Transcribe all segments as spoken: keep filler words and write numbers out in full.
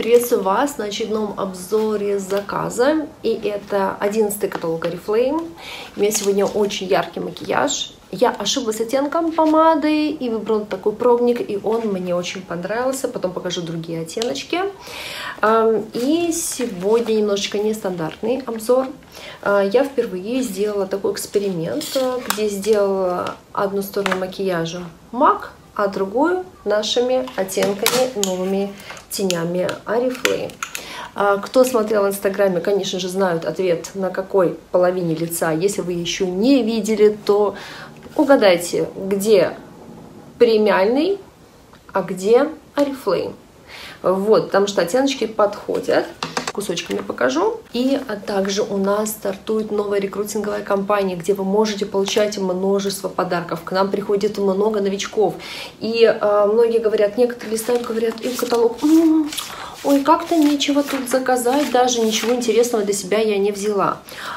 Приветствую вас на очередном обзоре заказа. И это одиннадцатый каталог Oriflame. У меня сегодня очень яркий макияж. Я ошиблась оттенком помады и выбрала такой пробник, и он мне очень понравился. Потом покажу другие оттеночки. И сегодня немножечко нестандартный обзор. Я впервые сделала такой эксперимент, где сделала одну сторону макияжа мак, а другую нашими оттенками, новыми тенями Oriflame. Кто смотрел в инстаграме, конечно же, знают ответ, на какой половине лица. Если вы еще не видели, то угадайте, где премиальный, а где Oriflame. Вот, потому что оттеночки подходят. Кусочками покажу. И а также у нас стартует новая рекрутинговая кампания, где вы можете получать множество подарков. К нам приходит много новичков. И а, многие говорят, некоторые листают, говорят, и в каталог, м-м, ой, как-то нечего тут заказать, даже ничего интересного для себя я не взяла.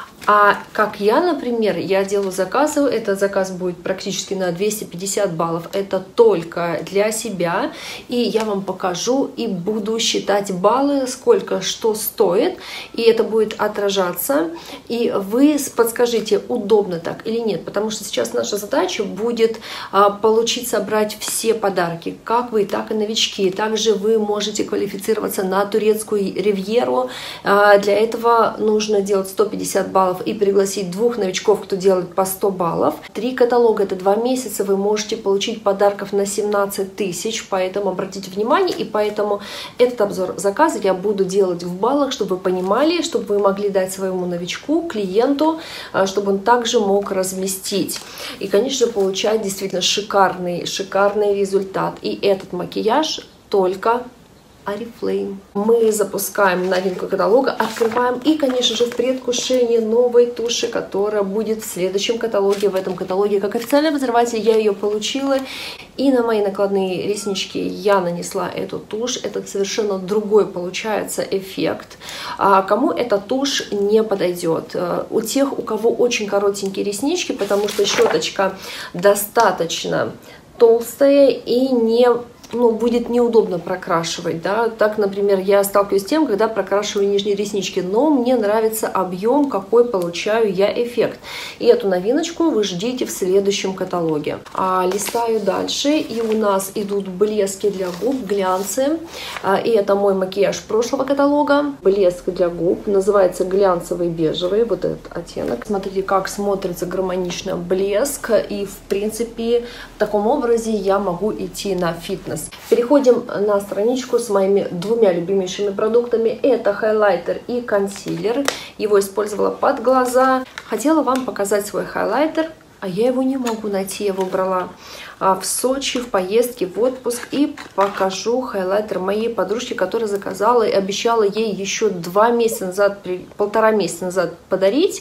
А как я, например, я делаю заказы, этот заказ будет практически на двести пятьдесят баллов, это только для себя, и я вам покажу и буду считать баллы, сколько что стоит, и это будет отражаться, и вы подскажите, удобно так или нет, потому что сейчас наша задача будет а, получить, собрать все подарки, как вы, так и новички, также вы можете квалифицироваться на турецкую ривьеру, а, для этого нужно делать сто пятьдесят баллов, и пригласить двух новичков, кто делает по сто баллов. Три каталога, это два месяца, вы можете получить подарков на семнадцать тысяч, поэтому обратите внимание, и поэтому этот обзор заказа я буду делать в баллах, чтобы вы понимали, чтобы вы могли дать своему новичку, клиенту, чтобы он также мог разместить. И, конечно, получать действительно шикарный, шикарный результат. И этот макияж только Oriflame. Мы запускаем новинку каталога, открываем и, конечно же, в предвкушении новой туши, которая будет в следующем каталоге. В этом каталоге, как официальный обозреватель, я ее получила. И на мои накладные реснички я нанесла эту тушь. Это совершенно другой получается эффект. А кому эта тушь не подойдет? У тех, у кого очень коротенькие реснички, потому что щеточка достаточно толстая и не ну, будет неудобно прокрашивать, да, так, например, я сталкиваюсь с тем, когда прокрашиваю нижние реснички, но мне нравится объем, какой получаю я эффект, и эту новиночку вы ждите в следующем каталоге. А, листаю дальше, и у нас идут блески для губ, глянцы, а, и это мой макияж прошлого каталога, блеск для губ, называется глянцевый бежевый, вот этот оттенок, смотрите, как смотрится гармонично блеск, и, в принципе, в таком образе я могу идти на фитнес. Переходим на страничку с моими двумя любимейшими продуктами. Это хайлайтер и консилер. Его использовала под глаза. Хотела вам показать свой хайлайтер, а я его не могу найти. Я его брала в Сочи в поездке в отпуск. И покажу хайлайтер моей подружки, которая заказала и обещала ей еще два месяца назад, полтора месяца назад подарить.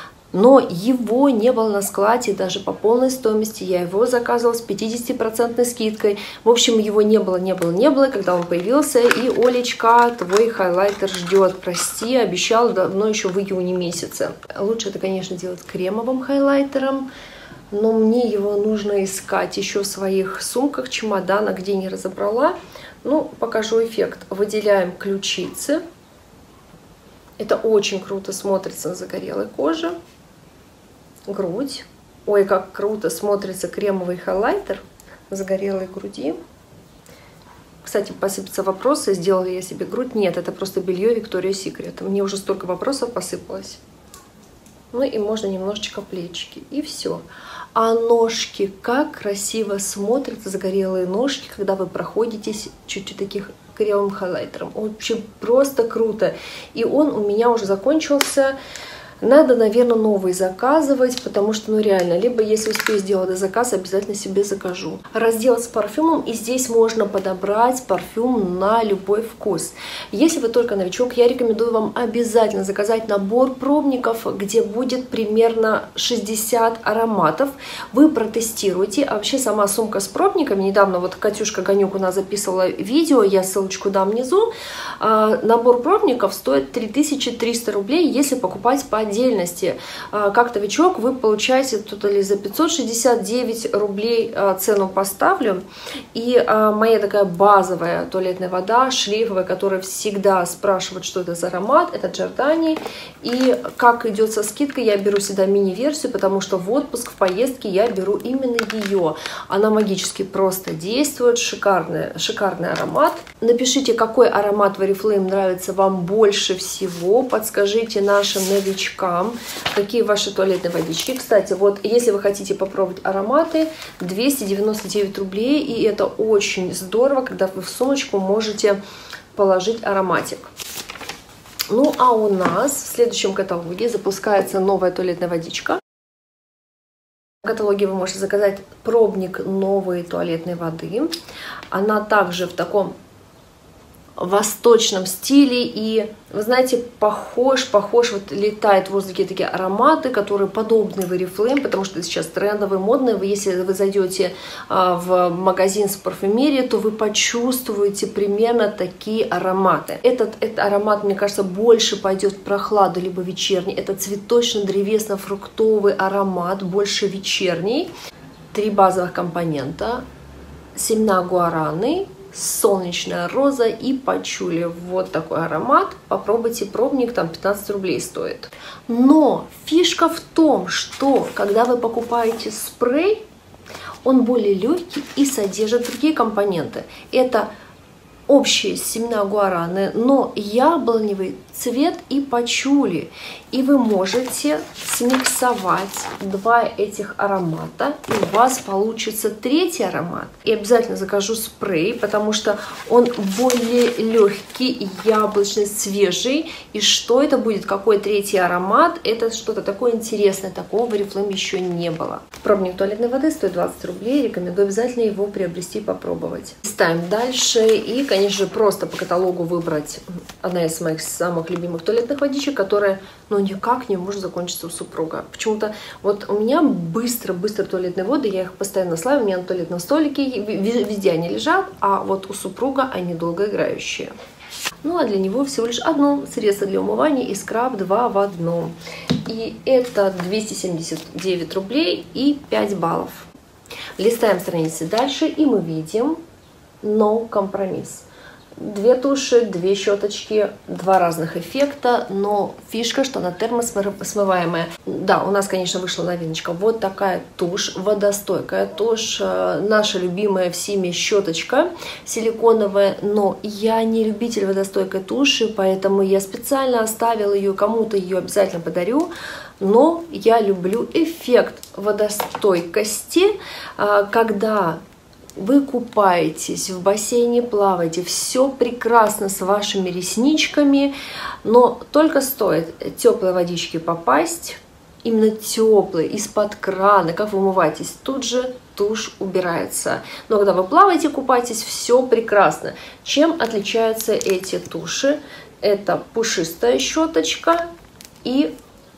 Но его не было на складе даже по полной стоимости. Я его заказывала с пятидесятипроцентной скидкой. В общем, его не было, не было, не было, когда он появился. И, Олечка, твой хайлайтер ждет. Прости, обещала давно, еще в июне месяце. Лучше это, конечно, делать кремовым хайлайтером. Но мне его нужно искать еще в своих сумках, чемоданах, где не разобрала. Ну, покажу эффект. Выделяем ключицы. Это очень круто смотрится на загорелой коже. Грудь. Ой, как круто смотрится кремовый хайлайтер на загорелой груди. Кстати, посыпятся вопросы, сделала я себе грудь. Нет, это просто белье Victoria's Secret. Мне уже столько вопросов посыпалось. Ну и можно немножечко плечики. И все. А ножки, как красиво смотрятся загорелые ножки, когда вы проходитесь чуть-чуть таких кремовым хайлайтером. Вообще просто круто. И он у меня уже закончился. Надо, наверное, новый заказывать, потому что, ну реально, либо если успею сделать до заказа, обязательно себе закажу. Раздел с парфюмом, и здесь можно подобрать парфюм на любой вкус. Если вы только новичок, я рекомендую вам обязательно заказать набор пробников, где будет примерно шестьдесят ароматов. Вы протестируете. А вообще сама сумка с пробниками, недавно вот Катюшка Ганюк у нас записывала видео, я ссылочку дам внизу. Набор пробников стоит три тысячи триста рублей, если покупать по отдельности. Как новичок вы получаете тут или за пятьсот шестьдесят девять рублей цену поставлю. И моя такая базовая туалетная вода, шлейфовая, которая всегда спрашивают, что это за аромат, это Giordani. И как идет со скидкой, я беру всегда мини-версию, потому что в отпуск, в поездке я беру именно ее. Она магически просто действует, шикарный, шикарный аромат. Напишите, какой аромат в Oriflame нравится вам больше всего, подскажите нашим новичкам, какие ваши туалетные водички. Кстати, вот если вы хотите попробовать ароматы, двести девяносто девять рублей, и это очень здорово, когда вы в сумочку можете положить ароматик. Ну а у нас в следующем каталоге запускается новая туалетная водичка. В каталоге вы можете заказать пробник новой туалетной воды. Она также в таком восточном стиле, и вы знаете, похож, похож, вот летают в воздухе такие ароматы, которые подобны в Oriflame, потому что сейчас трендовые, модные. Вы, если вы зайдете а, в магазин с парфюмерией, то вы почувствуете примерно такие ароматы. Этот, этот аромат, мне кажется, больше пойдет в прохладу, либо вечерний. Это цветочно-древесно-фруктовый аромат, больше вечерний. Три базовых компонента: семена гуараны, солнечная роза и пачули. Вот такой аромат. Попробуйте пробник, там пятнадцать рублей стоит. Но фишка в том, что когда вы покупаете спрей, он более легкий и содержит другие компоненты. Это общие семена гуараны, но яблоневый цвет и пачули. И вы можете смиксовать два этих аромата, и у вас получится третий аромат. И обязательно закажу спрей, потому что он более легкий, яблочный, свежий. И что это будет? Какой третий аромат? Это что-то такое интересное. Такого в Oriflame еще не было. Пробник туалетной воды стоит двадцать рублей. Рекомендую обязательно его приобрести и попробовать. Ставим дальше. И, конечно же, просто по каталогу выбрать одна из моих самых любимых туалетных водичек, которая, ну, никак не может закончиться у супруга. Почему-то вот у меня быстро-быстро туалетные воды, я их постоянно славлю, у меня на туалетном столике, везде они лежат, а вот у супруга они долгоиграющие. Ну, а для него всего лишь одно средство для умывания и скраб два в одном. И это двести семьдесят девять рублей и пять баллов. Листаем страницы дальше, и мы видим No Compromise. Две туши, две щеточки, два разных эффекта, но фишка, что она термосмываемая. Да, у нас, конечно, вышла новиночка. Вот такая тушь, водостойкая тушь, наша любимая всеми щеточка силиконовая, но я не любитель водостойкой туши, поэтому я специально оставила ее, кому-то ее обязательно подарю. Но я люблю эффект водостойкости, когда вы купаетесь в бассейне, плаваете, все прекрасно с вашими ресничками, но только стоит теплой водички попасть, именно теплой, из-под крана, как вы умываетесь, тут же тушь убирается. Но когда вы плаваете, купаетесь, все прекрасно. Чем отличаются эти туши? Это пушистая щеточка и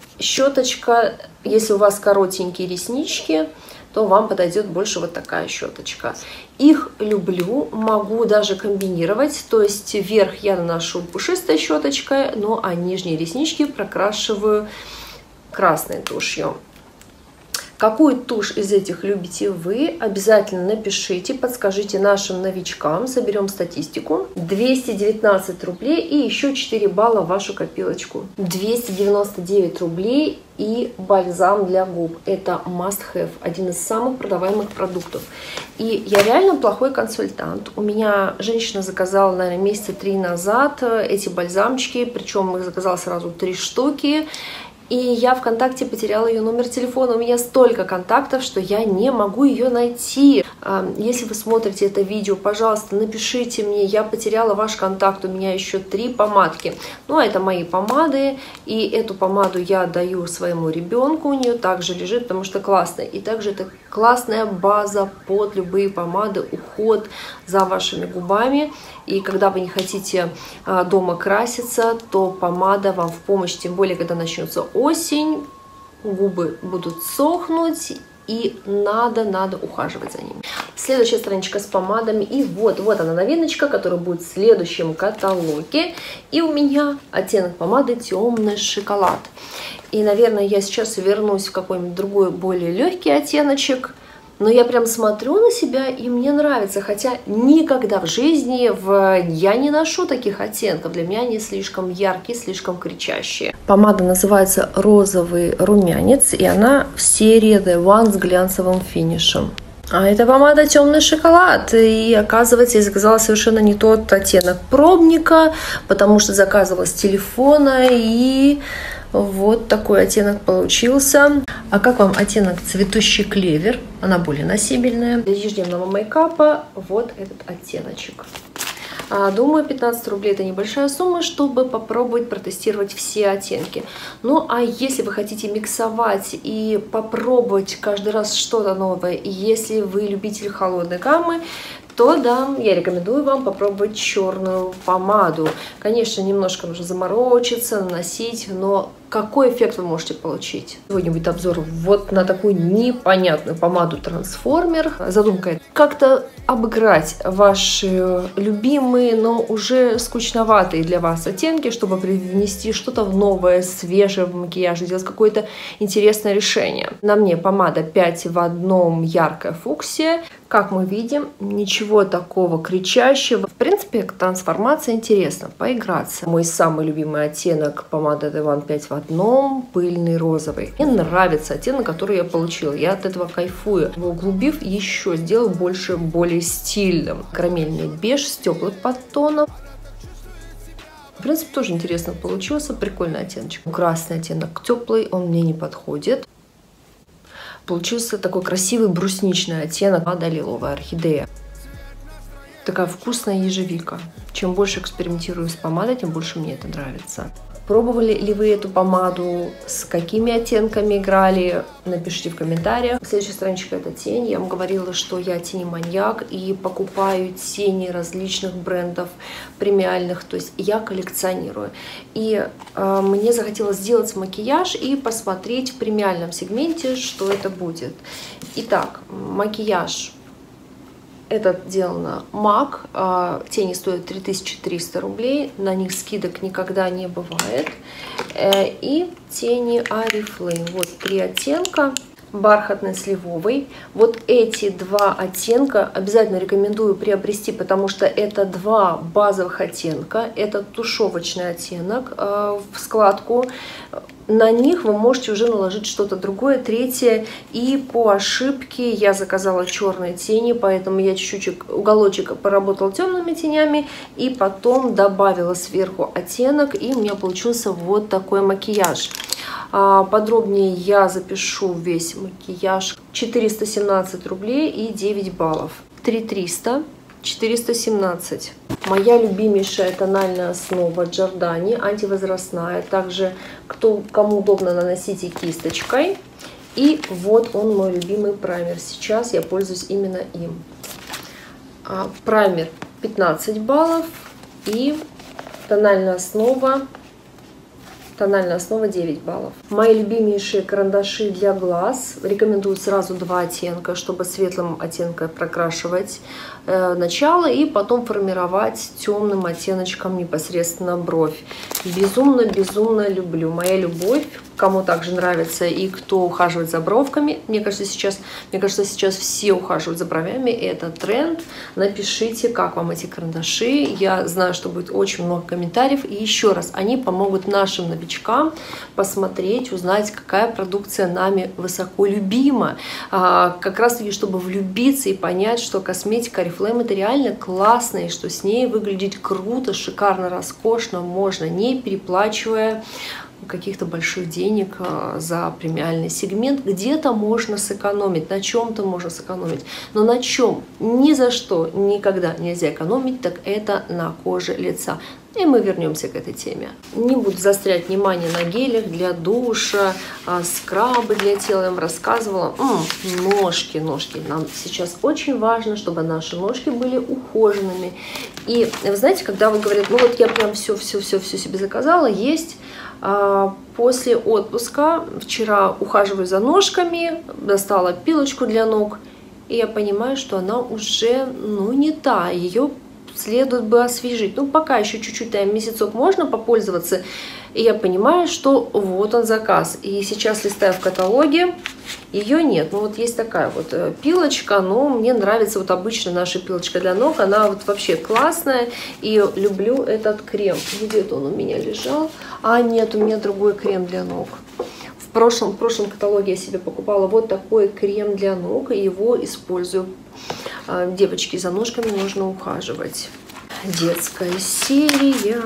щеточка, если у вас коротенькие реснички, то вам подойдет больше вот такая щеточка. Их люблю, могу даже комбинировать, то есть вверх я наношу пушистой щеточкой, ну а нижние реснички прокрашиваю красной тушью. Какую тушь из этих любите вы? Обязательно напишите, подскажите нашим новичкам, соберем статистику. двести девятнадцать рублей и еще четыре балла в вашу копилочку. двести девяносто девять рублей и бальзам для губ. Это must have, один из самых продаваемых продуктов. И я реально плохой консультант. У меня женщина заказала, наверное, месяца три назад эти бальзамчики, причем их заказала сразу три штуки. И я ВКонтакте потеряла ее номер телефона. У меня столько контактов, что я не могу ее найти. Если вы смотрите это видео, пожалуйста, напишите мне. Я потеряла ваш контакт. У меня еще три помадки. Ну, а это мои помады. И эту помаду я отдаю своему ребенку. У нее также лежит, потому что классная. И также это классная база под любые помады. Уход за вашими губами. И когда вы не хотите дома краситься, то помада вам в помощь. Тем более, когда начнется осень, губы будут сохнуть, и надо-надо ухаживать за ними. Следующая страничка с помадами. И вот, вот она новиночка, которая будет в следующем каталоге. И у меня оттенок помады темный шоколад. И, наверное, я сейчас вернусь в какой-нибудь другой, более легкий оттеночек. Но я прям смотрю на себя, и мне нравится. Хотя никогда в жизни в... я не ношу таких оттенков. Для меня они слишком яркие, слишком кричащие. Помада называется «Розовый румянец», и она в серии The One с глянцевым финишем. А это помада темный шоколад. И оказывается, я заказала совершенно не тот оттенок пробника, потому что заказывала с телефона, и вот такой оттенок получился. А как вам оттенок цветущий клевер? Она более носибельная. Для ежедневного мейкапа вот этот оттеночек. Думаю, пятнадцать рублей это небольшая сумма, чтобы попробовать протестировать все оттенки. Ну, а если вы хотите миксовать и попробовать каждый раз что-то новое, и если вы любитель холодной гаммы, то да, я рекомендую вам попробовать черную помаду. Конечно, немножко нужно заморочиться, наносить, но какой эффект вы можете получить? Сегодня будет обзор вот на такую непонятную помаду Трансформер. Задумка как-то обыграть ваши любимые, но уже скучноватые для вас оттенки, чтобы привнести что-то новое, свежее в макияж, сделать какое-то интересное решение. На мне помада пять в одном яркая фуксия. Как мы видим, ничего такого кричащего. В принципе, трансформация интересна, поиграться. Мой самый любимый оттенок помада The One пять в одном, пыльный розовый. Мне нравится оттенок, который я получила. Я от этого кайфую. Его углубив, еще сделаю больше, более стильным. Карамельный беж с теплым подтоном. В принципе, тоже интересно получился. Прикольный оттеночек. Красный оттенок теплый, он мне не подходит. Получился такой красивый брусничный оттенок, помада лиловая орхидея. Такая вкусная ежевика. Чем больше экспериментирую с помадой, тем больше мне это нравится. Пробовали ли вы эту помаду? С какими оттенками играли? Напишите в комментариях. Следующая страничка — это тень. Я вам говорила, что я тени-маньяк и покупаю тени различных брендов премиальных. То есть я коллекционирую. И э, мне захотелось сделать макияж и посмотреть в премиальном сегменте, что это будет. Итак, макияж. Это сделано мак, тени стоят три тысячи триста рублей, на них скидок никогда не бывает. И тени Oriflame, вот три оттенка, бархатный, сливовый. Вот эти два оттенка обязательно рекомендую приобрести, потому что это два базовых оттенка. Это тушевочный оттенок в складку. На них вы можете уже наложить что-то другое, третье. И по ошибке я заказала черные тени, поэтому я чуть-чуть уголочек поработала темными тенями и потом добавила сверху оттенок, и у меня получился вот такой макияж. Подробнее я запишу весь макияж. четыреста семнадцать рублей и девять баллов. три триста, четыреста семнадцать. Моя любимейшая тональная основа Giordani, антивозрастная. Также, кто, кому удобно, наносите кисточкой. И вот он, мой любимый праймер. Сейчас я пользуюсь именно им. Праймер пятнадцать баллов и тональная основа. Тональная основа девять баллов. Мои любимейшие карандаши для глаз. Рекомендую сразу два оттенка, чтобы светлым оттенком прокрашивать э, начало и потом формировать темным оттеночком непосредственно бровь. Безумно-безумно люблю. Моя любовь. Кому также нравится и кто ухаживает за бровками. Мне кажется, сейчас, мне кажется, сейчас все ухаживают за бровями. Это тренд. Напишите, как вам эти карандаши. Я знаю, что будет очень много комментариев. И еще раз, они помогут нашим новичкам посмотреть, узнать, какая продукция нами высоко любима. А, как раз таки, чтобы влюбиться и понять, что косметика Oriflame это реально классно, и что с ней выглядеть круто, шикарно, роскошно можно, не переплачивая каких-то больших денег за премиальный сегмент. Где-то можно сэкономить, на чем-то можно сэкономить, но на чем ни за что никогда нельзя экономить, так это на коже лица. И мы вернемся к этой теме. Не буду заострять внимание на гелях для душа, скрабы для тела. Я вам рассказывала. М-м, ножки, ножки. Нам сейчас очень важно, чтобы наши ножки были ухоженными. И вы знаете, когда вы говорите, ну вот я прям все-все-все-все себе заказала, есть. После отпуска вчера ухаживаю за ножками, достала пилочку для ног и я понимаю, что она уже, ну, не та, ее следует бы освежить. Ну, пока еще чуть-чуть, да, месяцок можно попользоваться, и я понимаю, что вот он заказ. И сейчас листаю в каталоге, ее нет. Ну, вот есть такая вот пилочка, но мне нравится вот обычная наша пилочка для ног, она вот вообще классная, и люблю этот крем. Где-то он у меня лежал, а нет, у меня другой крем для ног. В прошлом, в прошлом каталоге я себе покупала вот такой крем для ног, и его использую. Девочки, за ножками нужно ухаживать. Детская серия.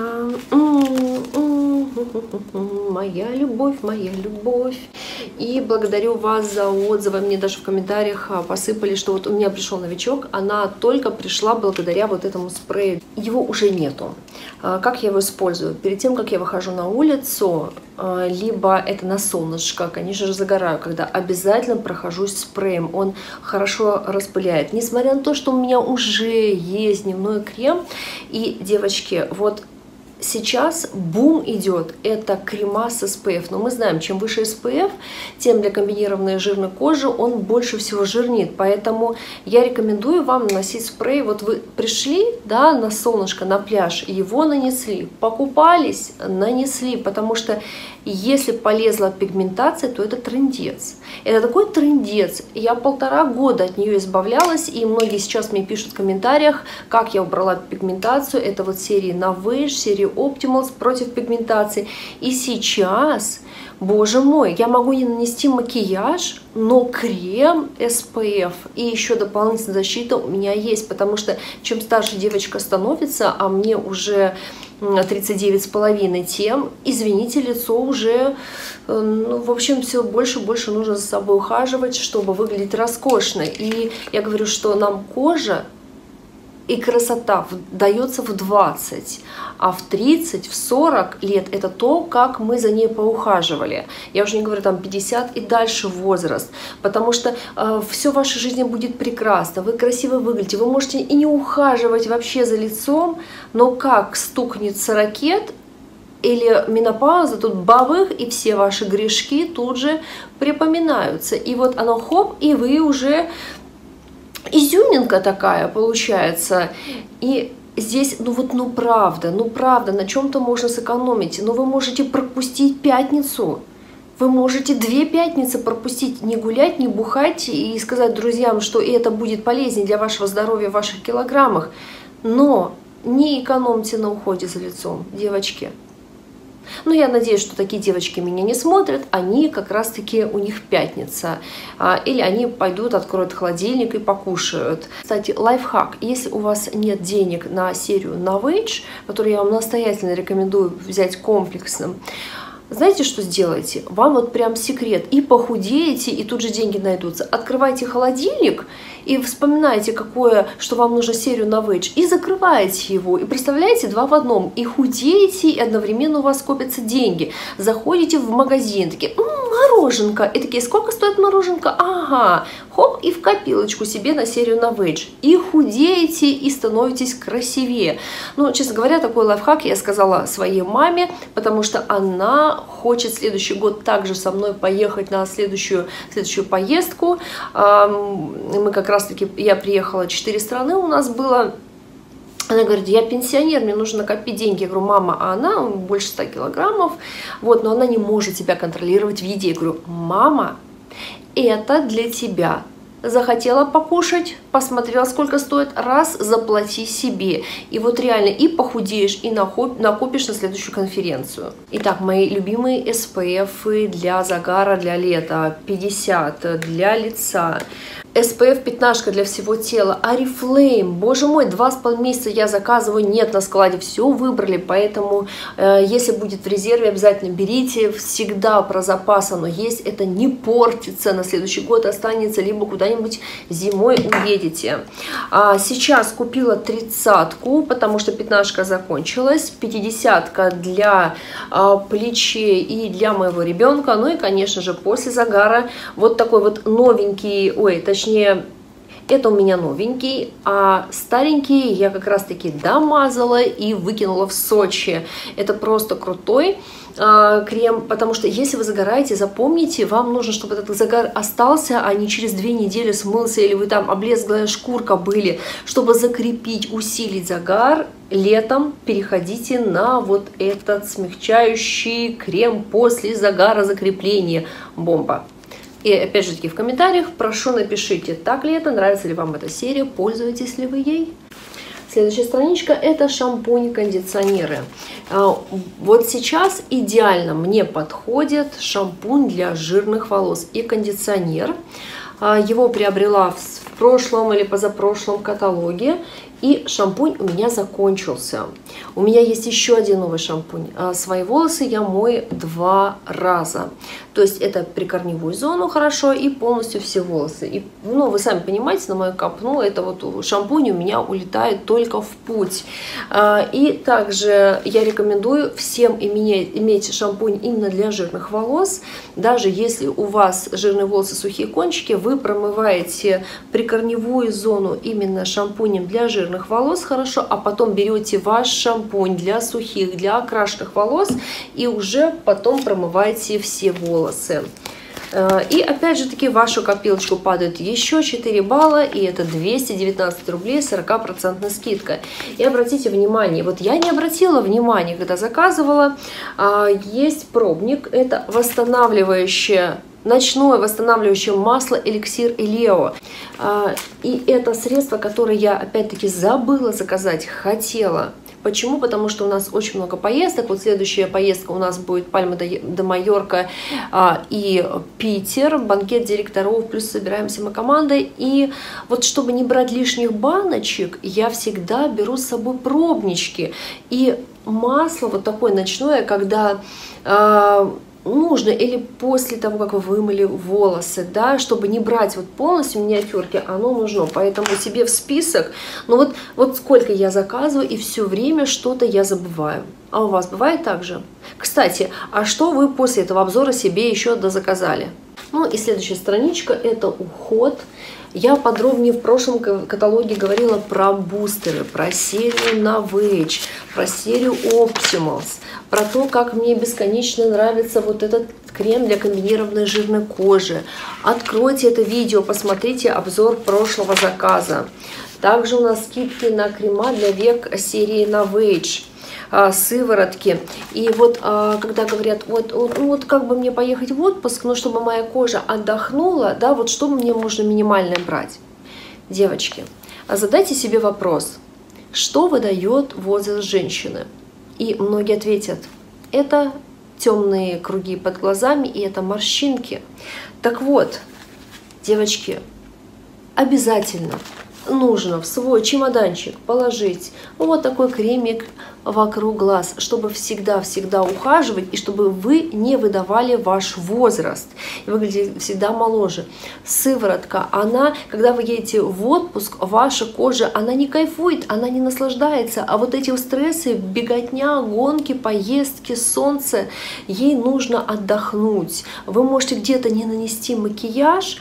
Моя любовь, моя любовь. И благодарю вас за отзывы. Мне даже в комментариях посыпали, что вот у меня пришел новичок. Она только пришла благодаря вот этому спрею. Его уже нету. Как я его использую? Перед тем, как я выхожу на улицу, либо это на солнышко, конечно же, загораю, когда обязательно прохожусь спреем. Он хорошо распыляет. Несмотря на то, что у меня уже есть дневной крем. И, девочки, вот сейчас бум идет, это крема с эс пэ эф. Но мы знаем, чем выше эс пэ эф, тем для комбинированной жирной кожи он больше всего жирнит. Поэтому я рекомендую вам наносить спрей. Вот вы пришли, да, на солнышко, на пляж, его нанесли, покупались, нанесли. Потому что если полезла пигментация, то это трындец. Это такой трындец. Я полтора года от нее избавлялась, и многие сейчас мне пишут в комментариях, как я убрала пигментацию. Это вот серии Novage, серии Optimals против пигментации. И сейчас, боже мой, я могу не нанести макияж, но крем эс пэ эф и еще дополнительная защита у меня есть, потому что чем старше девочка становится, а мне уже тридцать девять с половиной, тем, извините, лицо уже, ну, в общем, все больше и больше нужно за собой ухаживать, чтобы выглядеть роскошно. И я говорю, что нам кожа и красота дается в двадцать, а в тридцать, в сорок лет это то, как мы за ней поухаживали. Я уже не говорю там пятьдесят и дальше возраст, потому что э, все в вашей жизни будет прекрасно, вы красиво выглядите, вы можете и не ухаживать вообще за лицом, но как стукнет сорокет или менопауза, тут бабых, и все ваши грешки тут же припоминаются. И вот оно хоп, и вы уже... изюминка такая получается. И здесь, ну вот, ну правда, ну правда, на чем-то можно сэкономить. Но вы можете пропустить пятницу. Вы можете две пятницы пропустить, не гулять, не бухать и сказать друзьям, что это будет полезнее для вашего здоровья в ваших килограммах. Но не экономьте на уходе за лицом, девочки. Ну, я надеюсь, что такие девочки меня не смотрят, они как раз-таки, у них пятница. Или они пойдут, откроют холодильник и покушают. Кстати, лайфхак. Если у вас нет денег на серию Novage, которую я вам настоятельно рекомендую взять комплексным, знаете, что сделаете? Вам вот прям секрет. И похудеете, и тут же деньги найдутся. Открывайте холодильник и вспоминаете, какое, что вам нужно серию Novage, и закрываете его. И представляете, два в одном. И худеете, и одновременно у вас копятся деньги. Заходите в магазин, такие, м-м, мороженка. И такие, сколько стоит мороженка? Ага. Хоп, и в копилочку себе на серию Novage. И худеете, и становитесь красивее. Ну, честно говоря, такой лайфхак я сказала своей маме, потому что она хочет следующий год также со мной поехать на следующую, следующую поездку. Мы как раз-таки, я приехала, четыре страны у нас было. Она говорит, я пенсионер, мне нужно накопить деньги. Я говорю, мама, а она больше ста килограммов, вот, но она не может себя контролировать в еде. Я говорю, мама, это для тебя. Захотела покушать, посмотрела, сколько стоит, раз, заплати себе. И вот реально и похудеешь, и накопишь на следующую конференцию. Итак, мои любимые эс пэ эф для загара, для лета, пятьдесят, для лица. эс пэ эф пятнашка для всего тела, Oriflame, боже мой, два с половиной месяца я заказываю, нет на складе, все выбрали, поэтому э, если будет в резерве, обязательно берите, всегда про запас оно есть, это не портится, на следующий год останется, либо куда-нибудь зимой уедете. А сейчас купила тридцатку, потому что пятнашка закончилась, пятидесятка для э, плечей и для моего ребенка, ну и, конечно же, после загара вот такой вот новенький, ой, точнее, Точнее, Это у меня новенький, а старенький я как раз таки домазала и выкинула в Сочи. Это просто крутой э, крем, потому что если вы загораете, запомните, вам нужно, чтобы этот загар остался, а не через две недели смылся, или вы там облезглая шкурка были. Чтобы закрепить, усилить загар, летом переходите на вот этот смягчающий крем после загара закрепления. Бомба! И опять же таки в комментариях прошу напишите, так ли это, нравится ли вам эта серия, пользуетесь ли вы ей. Следующая страничка — это шампунь-кондиционеры. Вот сейчас идеально мне подходит шампунь для жирных волос и кондиционер. Его приобрела в прошлом или позапрошлом каталоге. И шампунь у меня закончился. У меня есть еще один новый шампунь. Свои волосы я мою два раза. То есть это прикорневую зону хорошо и полностью все волосы. И, ну, вы сами понимаете, на мою копну это вот шампунь у меня улетает только в путь. И также я рекомендую всем иметь, иметь шампунь именно для жирных волос. Даже если у вас жирные волосы, сухие кончики, вы промываете прикорневую зону именно шампунем для жирных волос хорошо, а потом берете ваш шампунь для сухих, для окрашенных волос и уже потом промываете все волосы. И опять же таки в вашу копилочку падает еще четыре балла, и это двести девятнадцать рублей с сорок процентной скидкой. И обратите внимание, вот я не обратила внимания, когда заказывала, есть пробник, это восстанавливающее ночное восстанавливающее масло эликсир Элео. И это средство, которое я опять-таки забыла заказать, хотела. Почему? Потому что у нас очень много поездок. Вот следующая поездка у нас будет Пальма де Майорка и Питер, банкет директоров, плюс собираемся мы командой. И вот чтобы не брать лишних баночек, я всегда беру с собой пробнички. И масло вот такое ночное, когда нужно или после того, как вы вымыли волосы, да, чтобы не брать вот полностью миниатюрки, оно нужно. Поэтому себе в список, ну вот, вот сколько я заказываю, и все время что-то я забываю. А у вас бывает так же? Кстати, а что вы после этого обзора себе еще дозаказали? Ну и следующая страничка — это уход. Я подробнее в прошлом каталоге говорила про бустеры, про серию Novage, про серию Optimals, про то, как мне бесконечно нравится вот этот крем для комбинированной жирной кожи. Откройте это видео, посмотрите обзор прошлого заказа. Также у нас скидки на крема для век серии Novage. Сыворотки. И вот когда говорят, вот, вот, вот как бы мне поехать в отпуск, но чтобы моя кожа отдохнула, да, вот что мне нужно минимальное брать? Девочки, задайте себе вопрос, что выдает возраст женщины? И многие ответят, это темные круги под глазами и это морщинки. Так вот, девочки, обязательно нужно в свой чемоданчик положить вот такой кремик вокруг глаз, чтобы всегда-всегда ухаживать и чтобы вы не выдавали ваш возраст и выглядели всегда моложе. Сыворотка, она, когда вы едете в отпуск, ваша кожа, она не кайфует, она не наслаждается, а вот эти стрессы, беготня, гонки, поездки, солнце, ей нужно отдохнуть. Вы можете где-то не нанести макияж,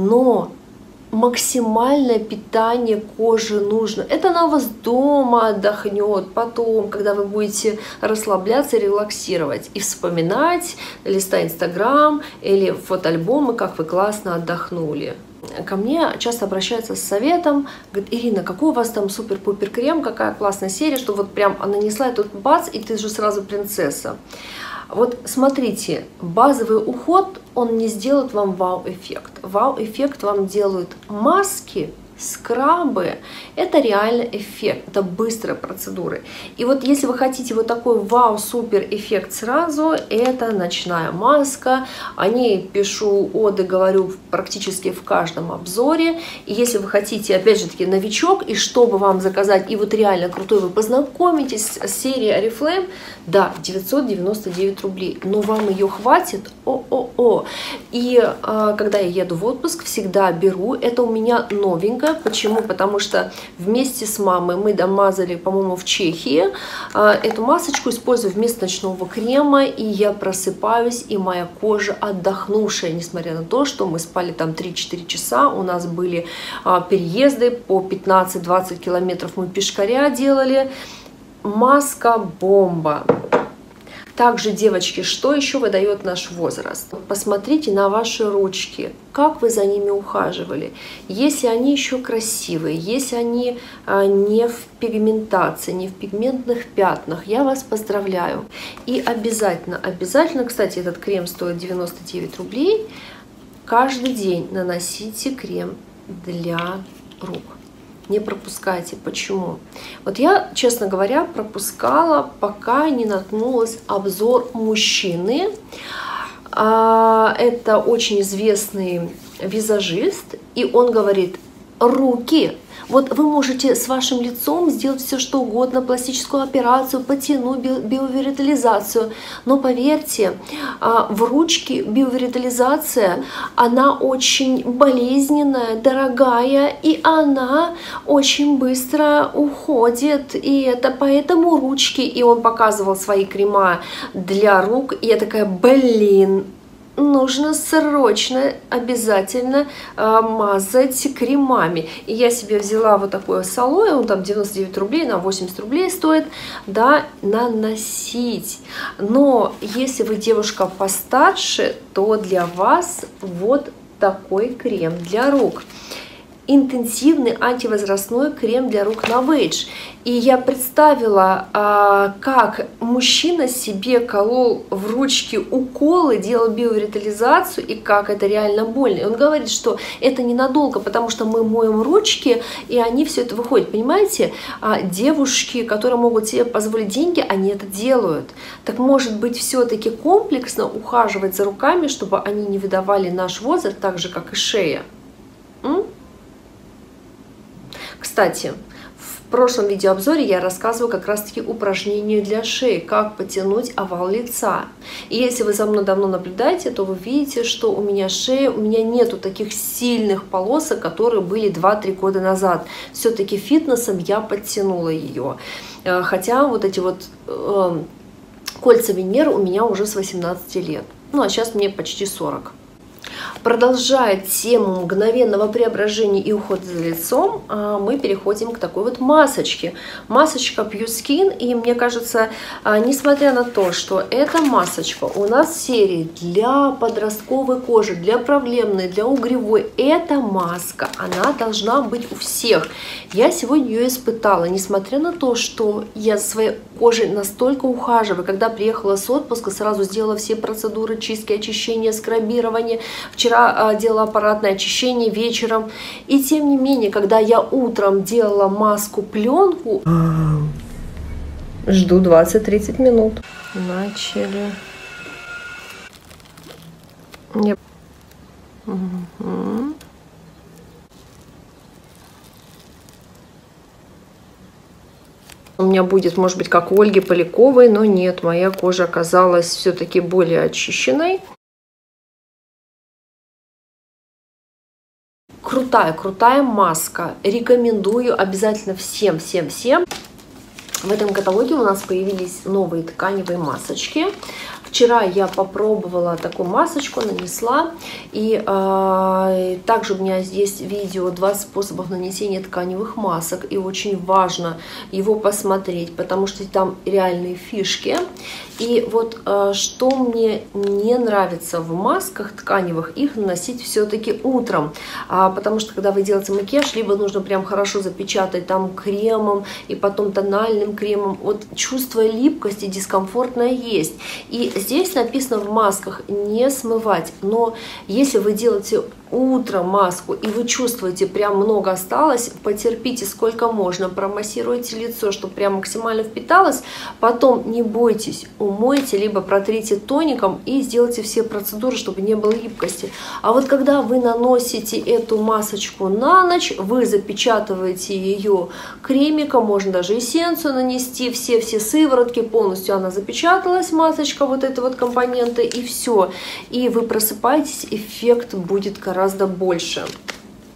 но максимальное питание кожи нужно. Это она у вас дома отдохнет, потом, когда вы будете расслабляться, релаксировать и вспоминать, листая Инстаграм или фотоальбомы, как вы классно отдохнули. Ко мне часто обращаются с советом, говорят, Ирина, какой у вас там супер-пупер крем, какая классная серия, что вот прям нанесла, и тут бац, и ты же сразу принцесса. Вот смотрите, базовый уход, он не сделает вам вау-эффект. Вау-эффект вам делают маски, скрабы. Это реально эффект, это быстрые процедуры. И вот если вы хотите вот такой вау-супер эффект сразу, это ночная маска. О ней пишу оды, говорю практически в каждом обзоре. И если вы хотите, опять же таки, новичок, и чтобы вам заказать, и вот реально крутой, вы познакомитесь с серией Oriflame, да, девятьсот девяносто девять рублей, но вам ее хватит, о-о-о. И а, когда я еду в отпуск, всегда беру, это у меня новенькое, точно. Почему? Потому что вместе с мамой мы домазали, по-моему, в Чехии. Эту масочку использую вместо ночного крема, и я просыпаюсь, и моя кожа отдохнувшая, несмотря на то, что мы спали там три-четыре часа, у нас были переезды по пятнадцать-двадцать километров, мы пешкаря делали. Маска бомба. Также, девочки, что еще выдает наш возраст? Посмотрите на ваши ручки, как вы за ними ухаживали. Если они еще красивые, если они а, не в пигментации, не в пигментных пятнах, я вас поздравляю. И обязательно, обязательно, кстати, этот крем стоит девяносто девять рублей, каждый день наносите крем для рук. Не пропускайте. Почему? Вот я, честно говоря, пропускала, пока не наткнулась обзор мужчины. Это очень известный визажист, и он говорит: руки. Вот вы можете с вашим лицом сделать все, что угодно, пластическую операцию, потянуть, биовитализацию. Но поверьте, в ручке биовитализация, она очень болезненная, дорогая, и она очень быстро уходит. И это поэтому ручки, и он показывал свои крема для рук, и я такая: блин, нужно срочно, обязательно э, мазать кремами. И я себе взяла вот такое салое, он там девяносто девять рублей, на восемьдесят рублей стоит, да, наносить. Но если вы девушка постарше, то для вас вот такой крем для рук. Интенсивный антивозрастной крем для рук Novage. И я представила, как мужчина себе колол в ручки уколы, делал биовитализацию, и как это реально больно. И он говорит, что это ненадолго, потому что мы моем ручки, и они все это выходят. Понимаете, девушки, которые могут себе позволить деньги, они это делают. Так может быть, все-таки комплексно ухаживать за руками, чтобы они не выдавали наш возраст, так же, как и шея. М? Кстати, в прошлом видеообзоре я рассказываю как раз-таки упражнения для шеи, как потянуть овал лица. И если вы за мной давно наблюдаете, то вы видите, что у меня шея, у меня нету таких сильных полосок, которые были два-три года назад. Все-таки фитнесом я подтянула ее. Хотя вот эти вот э, кольца Венеры у меня уже с восемнадцати лет. Ну а сейчас мне почти сорок. Продолжая тему мгновенного преображения и ухода за лицом, мы переходим к такой вот масочке. Масочка Pure Skin, и мне кажется, несмотря на то, что эта масочка у нас в серии для подростковой кожи, для проблемной, для угревой, эта маска, она должна быть у всех. Я сегодня ее испытала, несмотря на то, что я за своей кожей настолько ухаживаю. Когда приехала с отпуска, сразу сделала все процедуры чистки, очищения, скрабирования. Вчера делала аппаратное очищение вечером. И тем не менее, когда я утром делала маску-пленку, жду двадцать-тридцать минут. Начали. Нет. Угу. У меня будет, может быть, как у Ольги Поляковой, но нет, моя кожа оказалась все-таки более очищенной. Крутая, крутая маска. Рекомендую обязательно всем, всем, всем. В этом каталоге у нас появились новые тканевые масочки. Вчера я попробовала такую масочку, нанесла. И э, также у меня здесь видео двадцать способов нанесения тканевых масок. И очень важно его посмотреть, потому что там реальные фишки. И вот э, что мне не нравится в масках тканевых, их наносить все-таки утром. А, потому что когда вы делаете макияж, либо нужно прям хорошо запечатать там кремом и потом тональным кремом. Вот чувство липкости, дискомфортное есть. И здесь написано в масках не смывать, но если вы делаете утром маску и вы чувствуете, прям много осталось, потерпите сколько можно, промассируйте лицо, чтобы прям максимально впиталось, потом не бойтесь, умойте, либо протрите тоником и сделайте все процедуры, чтобы не было липкости. А вот когда вы наносите эту масочку на ночь, вы запечатываете ее кремиком, можно даже эссенцию нанести, все-все сыворотки, полностью она запечаталась, масочка, вот это вот компоненты, и все. И вы просыпаетесь, эффект будет гораздо больше.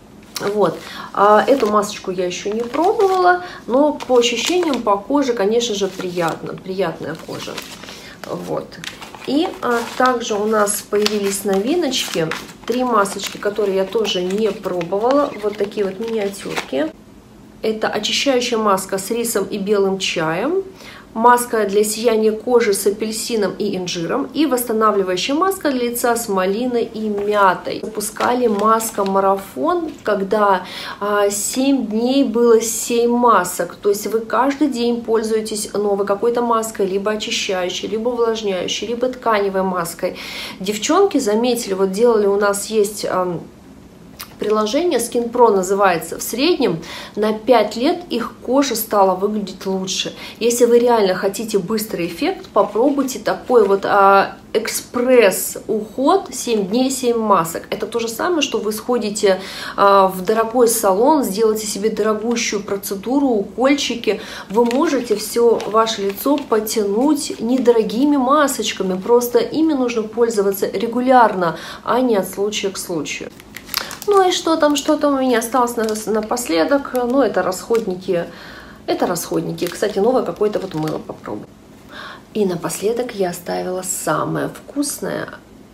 Вот, эту масочку я еще не пробовала, но по ощущениям по коже, конечно же, приятно, приятная кожа. Вот. И а, также у нас появились новиночки, три масочки, которые я тоже не пробовала, вот такие вот миниатюрки. Это очищающая маска с рисом и белым чаем, маска для сияния кожи с апельсином и инжиром и восстанавливающая маска для лица с малиной и мятой. Выпускали маска марафон, когда а, семь дней было семь масок, то есть вы каждый день пользуетесь новой какой-то маской, либо очищающей, либо увлажняющей, либо тканевой маской. Девчонки заметили, вот делали, у нас есть... А, приложение Skin Pro называется, в среднем на пять лет их кожа стала выглядеть лучше. Если вы реально хотите быстрый эффект, попробуйте такой вот а, экспресс-уход семь дней семь масок. Это то же самое, что вы сходите а, в дорогой салон, сделаете себе дорогущую процедуру, укольчики. Вы можете все ваше лицо потянуть недорогими масочками, просто ими нужно пользоваться регулярно, а не от случая к случаю. Ну и что там, что там у меня осталось напоследок? Ну, это расходники. Это расходники. Кстати, новое какое-то вот мыло попробую. И напоследок я оставила самое вкусное.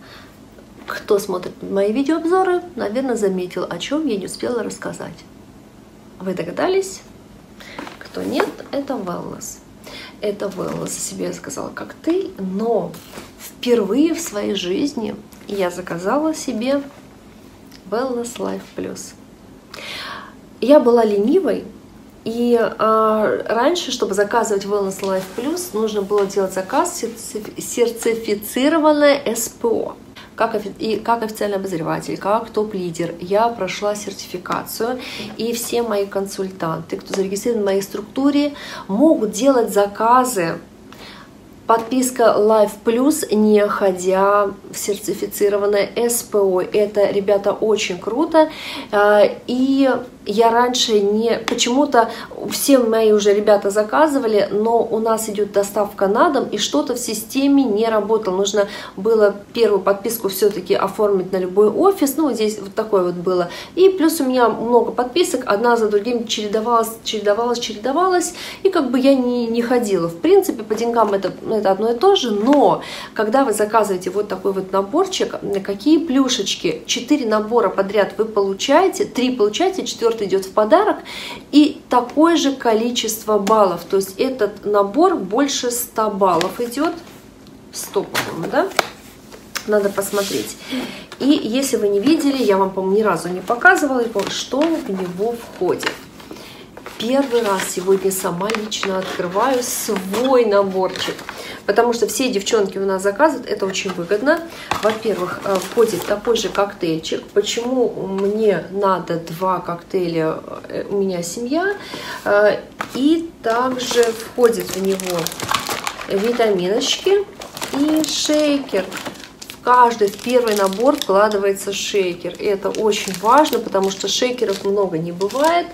Кто смотрит мои видеообзоры, наверное, заметил, о чем я не успела рассказать. Вы догадались? Кто нет, это wellness. Это wellness. Себе я сказала коктейль, но впервые в своей жизни я заказала себе Wellness Life Plus. Я была ленивой, и а, раньше, чтобы заказывать Wellness Life Plus, нужно было делать заказ сертифицированное эс пэ о. Как, и как официальный обозреватель, как топ-лидер, я прошла сертификацию, и все мои консультанты, кто зарегистрирован в моей структуре, могут делать заказы. Подписка Life Plus, не ходя в сертифицированное эс пэ о. Это, ребята, очень круто. И я раньше не... Почему-то все мои уже ребята заказывали, но у нас идет доставка на дом, и что-то в системе не работало. Нужно было первую подписку все-таки оформить на любой офис. Ну, здесь вот такое вот было. И плюс у меня много подписок, одна за другим чередовалась, чередовалась, чередовалась. И как бы я не, не ходила. В принципе, по деньгам это... это одно и то же, но когда вы заказываете вот такой вот наборчик, какие плюшечки, четыре набора подряд вы получаете, три получаете, четвертый идет в подарок, и такое же количество баллов, то есть этот набор больше ста баллов идет, сто, по-моему, да? Надо посмотреть. И если вы не видели, я вам, по-моему, ни разу не показывала, что в него входит. Первый раз сегодня сама лично открываю свой наборчик, потому что все девчонки у нас заказывают, это очень выгодно. Во-первых, входит такой же коктейльчик. Почему мне надо два коктейля, у меня семья, и также входит в него витаминочки и шейкер. В каждый, в первый набор вкладывается шейкер, и это очень важно, потому что шейкеров много не бывает.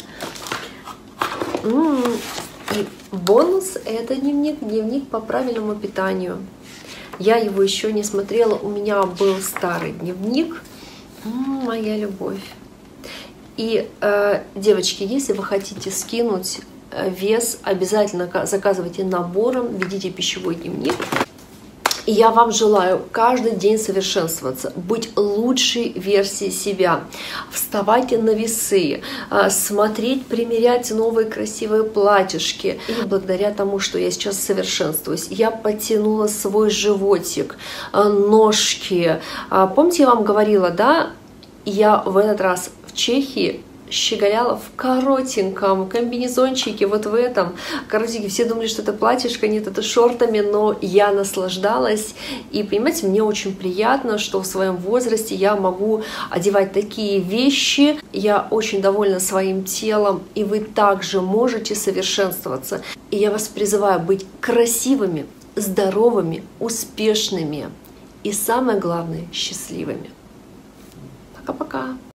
И бонус – это дневник, дневник по правильному питанию. Я его еще не смотрела, у меня был старый дневник. М-м, моя любовь. И, э, девочки, если вы хотите скинуть вес, обязательно заказывайте набором, ведите пищевой дневник. И я вам желаю каждый день совершенствоваться, быть лучшей версией себя. Вставайте на весы, смотреть, примерять новые красивые платьишки. И благодаря тому, что я сейчас совершенствуюсь, я подтянула свой животик, ножки. Помните, я вам говорила, да, я в этот раз в Чехии щеголяла в коротеньком комбинезончике, вот в этом коротенький. Все думали, что это платьишко, нет, это шортами, но я наслаждалась. И, понимаете, мне очень приятно, что в своем возрасте я могу одевать такие вещи. Я очень довольна своим телом, и вы также можете совершенствоваться. И я вас призываю быть красивыми, здоровыми, успешными и, самое главное, счастливыми. Пока-пока!